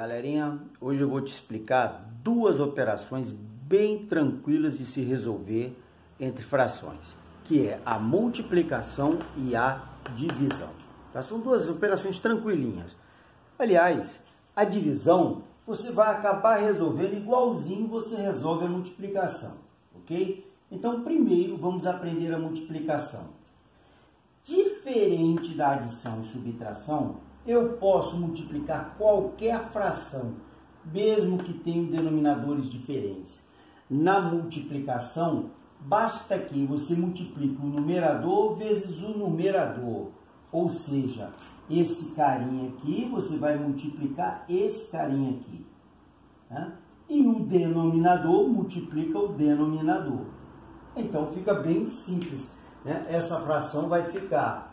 galerinha, hoje eu vou te explicar duas operações bem tranquilas de se resolver entre frações, que é a multiplicação e a divisão. Tá? São duas operações tranquilinhas. Aliás, a divisão você vai acabar resolvendo igualzinho você resolve a multiplicação, ok? Então, primeiro vamos aprender a multiplicação. Diferente da adição e subtração, eu posso multiplicar qualquer fração, mesmo que tenha denominadores diferentes. Na multiplicação, basta que você multiplique o numerador vezes o numerador. Ou seja, esse carinha aqui, você vai multiplicar esse carinha aqui. Tá? E o denominador multiplica o denominador. Então, fica bem simples. Né? Essa fração vai ficar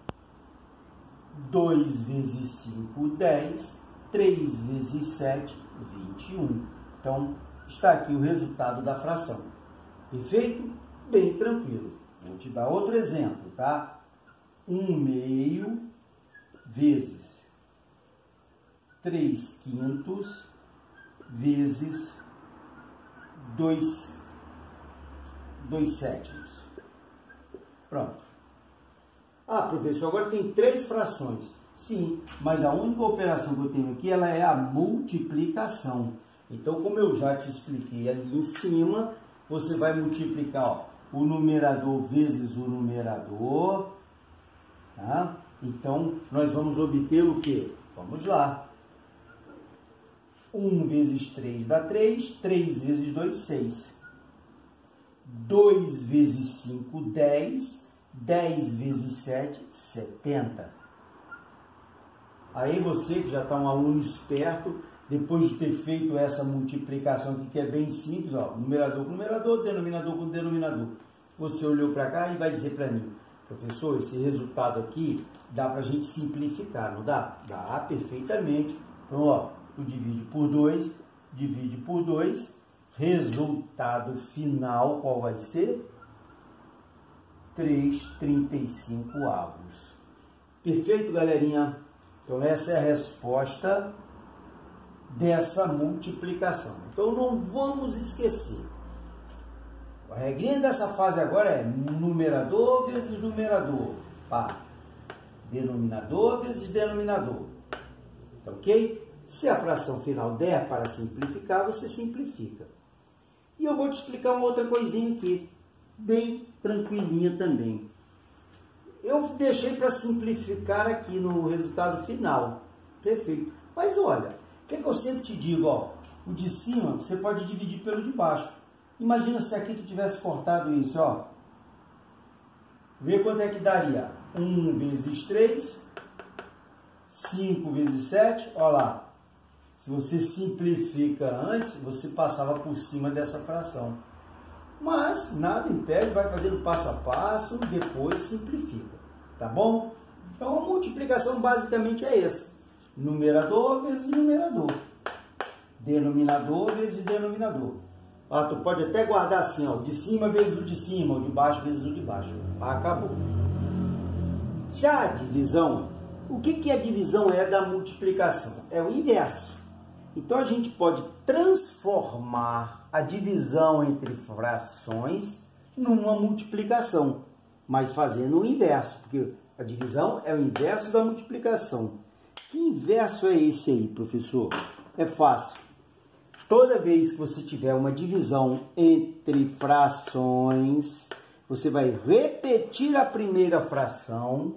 2 vezes 5, 10, 3 vezes 7, 21. Então, está aqui o resultado da fração. Perfeito? Bem tranquilo. Vou te dar outro exemplo, tá? 1/2 vezes 3/5 vezes 2/7. Pronto. Ah, professor, agora tem 3 frações. Sim, mas a única operação que eu tenho aqui, ela é a multiplicação. Então, como eu já te expliquei ali em cima, você vai multiplicar ó, o numerador vezes o numerador. Tá? Então, nós vamos obter o quê? Vamos lá. 1 vezes 3 dá 3, 3 vezes 2, 6. 2 vezes 5, 10. 10 vezes 7, 70. Aí você que já está um aluno esperto, depois de ter feito essa multiplicação aqui, que é bem simples, ó, numerador com numerador, denominador com denominador. Você olhou para cá e vai dizer para mim, professor, esse resultado aqui dá para a gente simplificar, não dá? Dá perfeitamente. Então, ó, tu divide por 2, divide por 2, resultado final qual vai ser? 3/35. Perfeito, galerinha? Então, essa é a resposta dessa multiplicação. Então, não vamos esquecer. A regrinha dessa fase agora é numerador vezes numerador. Pá. Denominador vezes denominador. Tá ok? Se a fração final der para simplificar, você simplifica. E eu vou te explicar uma outra coisinha aqui. Bem tranquilinha também. Eu deixei para simplificar aqui no resultado final. Perfeito. Mas olha, o que eu sempre te digo, ó, o de cima você pode dividir pelo de baixo. Imagina se aqui tu tivesse cortado isso, ó. Vê quanto é que daria. 1 vezes 3, 5 vezes 7, ó lá. Se você simplifica antes, você passava por cima dessa fração. Mas nada impede, vai fazendo passo a passo, depois simplifica, tá bom? Então a multiplicação basicamente é essa. Numerador vezes numerador. Denominador vezes denominador. Ah, tu pode até guardar assim, ó, de cima vezes o de cima, o de baixo vezes o de baixo. Acabou. Já a divisão, o que a divisão é da multiplicação? É o inverso. Então, a gente pode transformar a divisão entre frações numa multiplicação, mas fazendo o inverso, porque a divisão é o inverso da multiplicação. Que inverso é esse aí, professor? É fácil. Toda vez que você tiver uma divisão entre frações, você vai repetir a primeira fração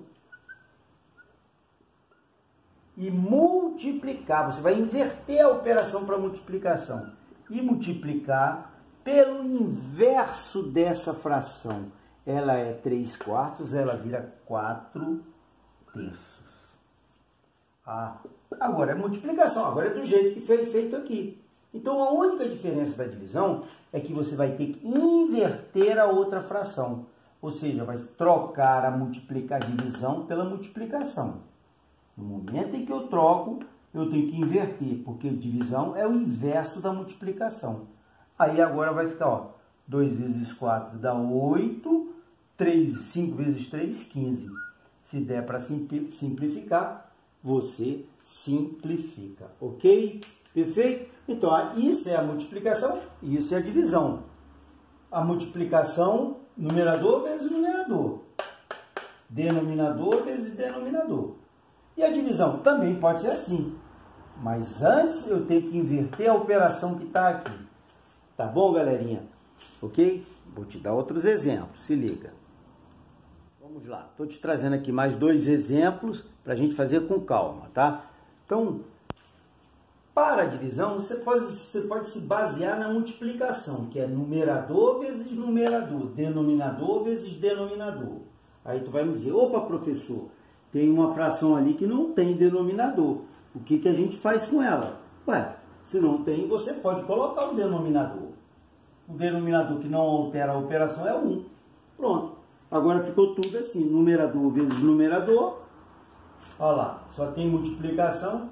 e multiplicar, você vai inverter a operação para multiplicação e multiplicar pelo inverso dessa fração. Ela é 3/4, ela vira 4/3. Ah, agora é multiplicação, agora é do jeito que foi feito aqui. Então a única diferença da divisão é que você vai ter que inverter a outra fração. Ou seja, vai trocar a divisão pela multiplicação. No momento em que eu troco, eu tenho que inverter, porque divisão é o inverso da multiplicação. Aí agora vai ficar, ó, 2 vezes 4 dá 8, 5 vezes 3, 15. Se der para simplificar, você simplifica, ok? Perfeito? Então, isso é a multiplicação e isso é a divisão. A multiplicação, numerador vezes numerador. Denominador vezes denominador. E a divisão também pode ser assim. Mas antes eu tenho que inverter a operação que está aqui. Tá bom, galerinha? Ok? Vou te dar outros exemplos. Se liga. Vamos lá. Estou te trazendo aqui mais 2 exemplos para a gente fazer com calma, tá? Então, para a divisão, você pode se basear na multiplicação, que é numerador vezes numerador, denominador vezes denominador. Aí tu vai me dizer, opa, professor, tem uma fração ali que não tem denominador. O que a gente faz com ela? Ué, se não tem, você pode colocar o denominador. O denominador que não altera a operação é 1. Pronto. Agora ficou tudo assim, numerador vezes numerador. Olha lá, só tem multiplicação.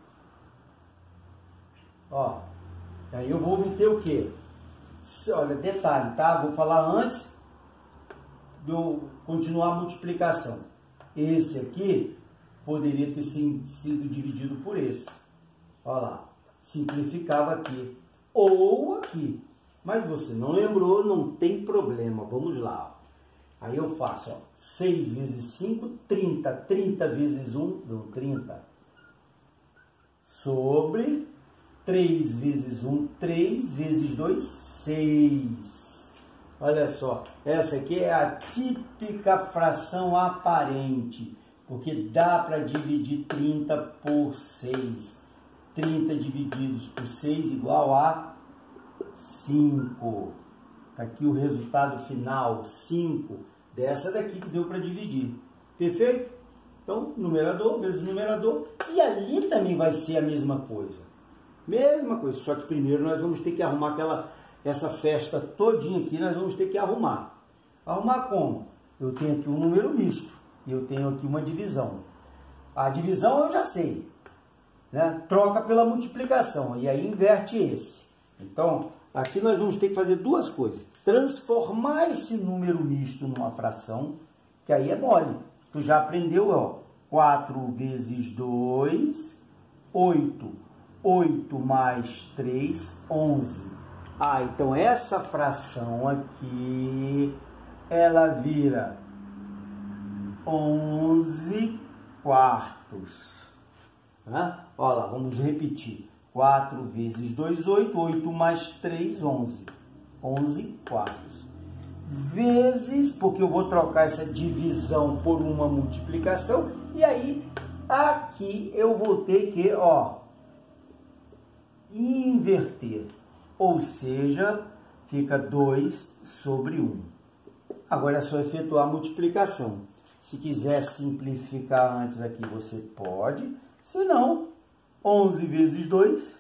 Ó, aí eu vou obter o quê? Olha, detalhe, tá? Vou falar antes de eu continuar a multiplicação. Esse aqui poderia ter sido dividido por esse. Olha lá, simplificava aqui. Ou aqui. Mas você não lembrou, não tem problema. Vamos lá. Aí eu faço, ó, 6 vezes 5, 30. 30 vezes 1, deu 30. Sobre 3 vezes 1, 3 vezes 2, 6. Olha só, essa aqui é a típica fração aparente, porque dá para dividir 30 por 6. 30 divididos por 6 igual a 5. Está aqui o resultado final, 5, dessa daqui que deu para dividir. Perfeito? Então, numerador vezes numerador. E ali também vai ser a mesma coisa. Mesma coisa, só que primeiro nós vamos ter que arrumar essa festa todinha aqui, nós vamos ter que arrumar. Arrumar como? Eu tenho aqui um número misto e eu tenho aqui uma divisão. A divisão eu já sei, né? Troca pela multiplicação e aí inverte esse. Então, aqui nós vamos ter que fazer 2 coisas. Transformar esse número misto numa fração, que aí é mole. Tu já aprendeu, ó, 4 vezes 2, 8. 8 mais 3, 11. Ah, então essa fração aqui, ela vira 11 quartos. Né? Olha lá, vamos repetir. 4 vezes 2, 8. 8 mais 3, 11. 11 quartos. Vezes, porque eu vou trocar essa divisão por uma multiplicação. E aí, aqui eu vou ter que, ó, inverter. Ou seja, fica 2 sobre 1. Agora é só efetuar a multiplicação. Se quiser simplificar antes aqui, você pode. Se não, 11 vezes 2,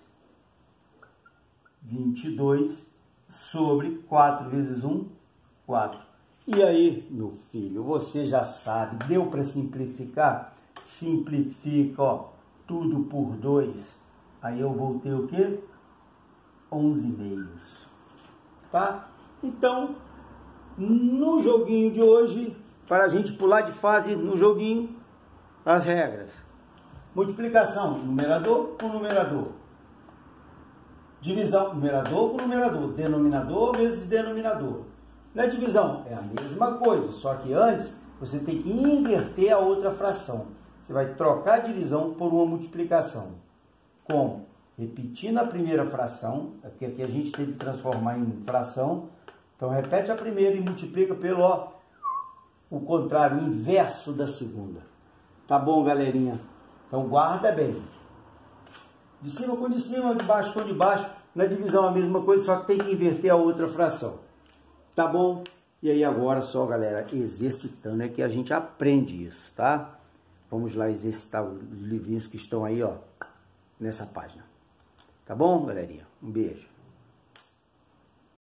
22, sobre 4 vezes 1, 4. E aí, meu filho, você já sabe, deu para simplificar? Simplifica, ó, tudo por 2. Aí eu vou ter o quê? 11 meios. Tá? Então, no joguinho de hoje, para a gente pular de fase no joguinho, as regras. Multiplicação, numerador com numerador. Divisão, numerador com numerador. Denominador vezes denominador. Na divisão, é a mesma coisa, só que antes você tem que inverter a outra fração. Você vai trocar a divisão por uma multiplicação. Como? Repetindo a primeira fração, porque aqui a gente tem que transformar em fração. Então, repete a primeira e multiplica pelo, ó, o contrário, o inverso da segunda. Tá bom, galerinha? Então, guarda bem. De cima com de cima, de baixo com de baixo. Na divisão a mesma coisa, só que tem que inverter a outra fração. Tá bom? E aí agora só, galera, exercitando é que a gente aprende isso, tá? Vamos lá exercitar os livrinhos que estão aí, ó, nessa página. Tá bom, galerinha? Um beijo.